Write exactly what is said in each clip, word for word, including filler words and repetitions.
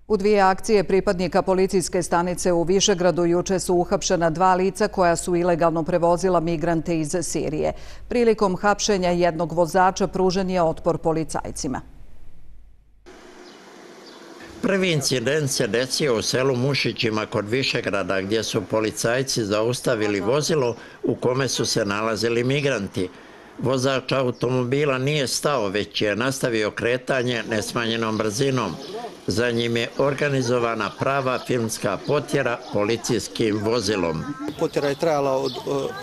U dvije akcije pripadnika policijske stanice u Višegradu juče su uhapšena dva lica koja su ilegalno prevozila migrante iz Sirije. Prilikom hapšenja jednog vozača pružen je otpor policajcima. Prvi incident se desio u selu Mušićima kod Višegrada, gdje su policajci zaustavili vozilo u kome su se nalazili migranti. Vozač automobila nije stao, već je nastavio kretanje nesmanjenom brzinom. Za njim je organizovana prava filmska potjera policijskim vozilom. Potjera je trajala od,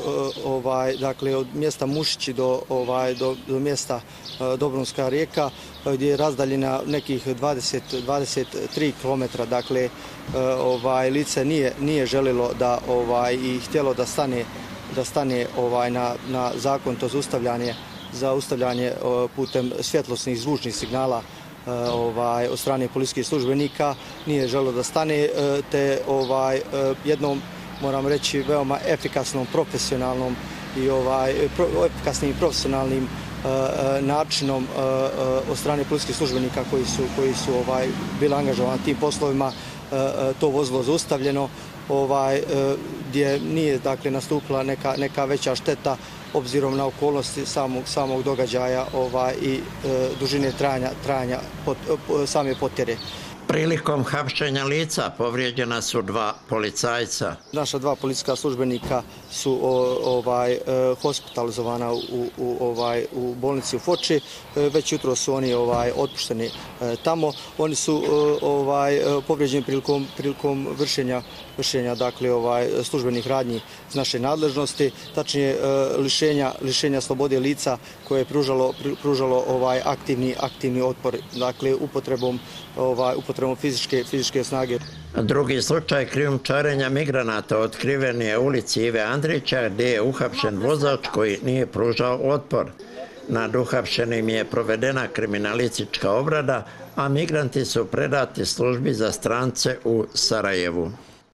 ovaj, dakle, od mjesta Mušići do, ovaj, do, do mjesta Dobrunska rijeka, gdje je razdaljena nekih dvadeset do dvadeset tri kilometra. Dakle, ovaj, lice nije, nije želilo da, ovaj, i htjelo da stane, da stane ovaj, na, na zakonito zaustavljanje, zaustavljanje putem svjetlosnih zvučnih signala Ovaj, od strane policijskih službenika, nije želio da stane, te ovaj, jednom, moram reći, veoma efikasnom, profesionalnom i ovaj, pro, efikasnim i profesionalnim uh, načinom uh, od strane policijskih službenika koji su, koji su ovaj, bili angažovani tim poslovima, uh, to vozilo zaustavljeno, ovaj, uh, gdje nije, dakle, nastupila neka, neka veća šteta obzirom na okolnosti samog, samog događaja ovaj, i e, dužine trajanja, trajanja pot, e, same potjere. Prilikom hapšenja lica povrijeđena su dva policajca. Naša dva policijska službenika su o, ovaj, e, hospitalizovana u, u, ovaj, u bolnici u Foči. E, već jutro su oni ovaj, otpušteni e, tamo. Oni su e, ovaj, povrijeđeni prilikom, prilikom vršenja, vršenja dakle, ovaj, službenih radnji iz naše nadležnosti, tačnije e, lišenja, lišenja slobode lica koje je pružalo, pružalo ovaj, aktivni, aktivni otpor, dakle, upotrebom, ovaj, upotrebom fizičke, fizičke snage. Drugi slučaj krijumčarenja migranata otkriven je u ulici Ive Andrića, gdje je uhapšen vozač koji nije pružao otpor. Nad uhapšenim je provedena kriminalistička obrada, a migranti su predati službi za strance u Sarajevu.